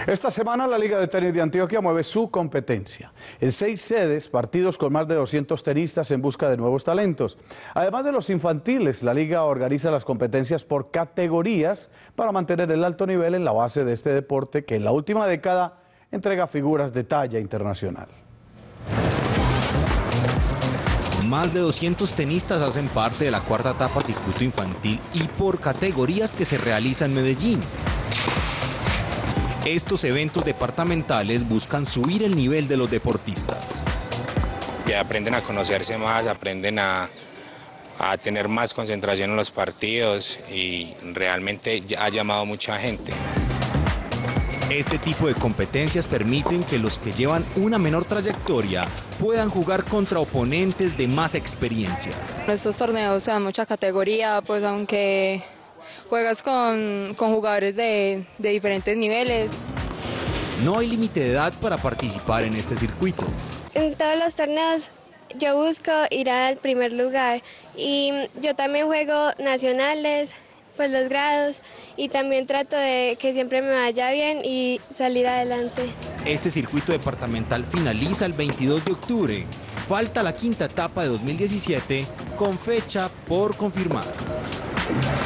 Esta semana la Liga de Tenis de Antioquia mueve su competencia. En 6 sedes, partidos con más de 200 tenistas en busca de nuevos talentos. Además de los infantiles, la Liga organiza las competencias por categorías para mantener el alto nivel en la base de este deporte que en la última década entrega figuras de talla internacional. Más de 200 tenistas hacen parte de la cuarta etapa circuito infantil y por categorías que se realiza en Medellín. Estos eventos departamentales buscan subir el nivel de los deportistas. Que aprenden a conocerse más, aprenden a tener más concentración en los partidos y realmente ha llamado mucha gente. Este tipo de competencias permiten que los que llevan una menor trayectoria puedan jugar contra oponentes de más experiencia. Estos torneos dan mucha categoría, pues aunque juegas con jugadores de diferentes niveles. No hay límite de edad para participar en este circuito. En todos los torneos yo busco ir al primer lugar y yo también juego nacionales, pues los grados, y también trato de que siempre me vaya bien y salir adelante. Este circuito departamental finaliza el 22 de octubre. Falta la quinta etapa de 2017 con fecha por confirmar.